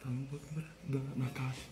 Tá no banco na caixa.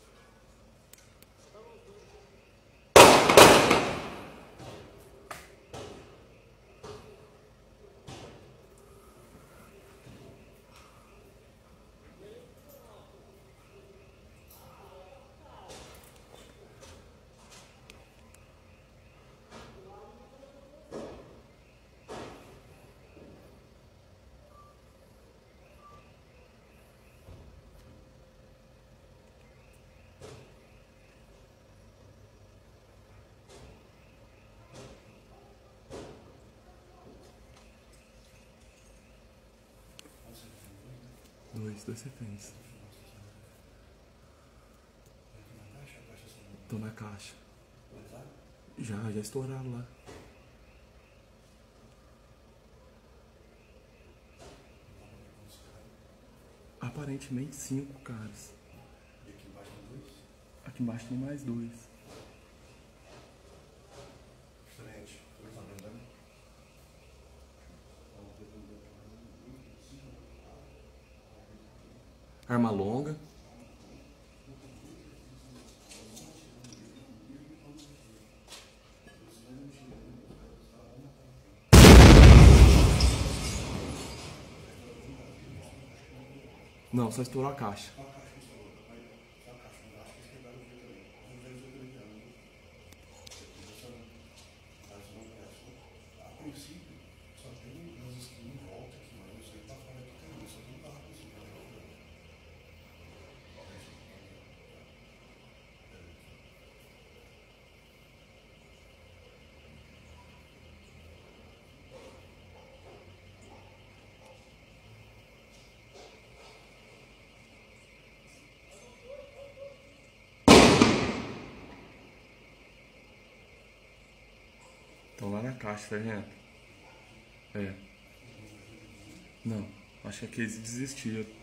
Dois reféns. Tô na caixa. Já estouraram lá. Aparentemente 5 caras. E aqui embaixo tem 2? Aqui embaixo tem mais 2. Frente. 2 na verdade. Arma longa. Não, só estourou a caixa. A princípio, só tem umas esquinas em volta aqui, mas não sei pra fora que tem isso. Só tem carro assim, Estão lá na caixa, sargento. É. Não, acho que eles desistiram.